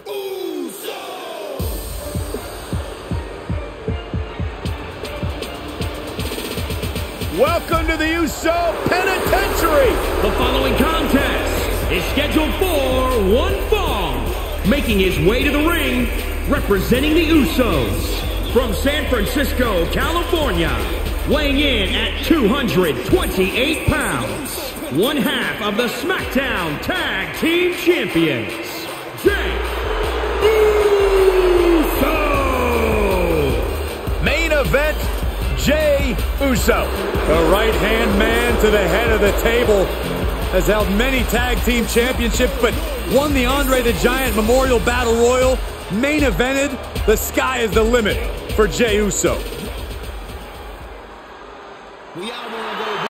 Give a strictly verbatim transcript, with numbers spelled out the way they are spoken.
Uso! Welcome to the Uso Penitentiary! The following contest is scheduled for one fall. Making his way to the ring, representing the Usos, from San Francisco, California, weighing in at two hundred twenty-eight pounds, one half of the SmackDown Tag Team Champions, Jey Uso! Main event, Jey Uso. The right-hand man to the head of the table. Has held many tag team championships, but won the Andre the Giant Memorial Battle Royal. Main evented. The sky is the limit for Jey Uso. We are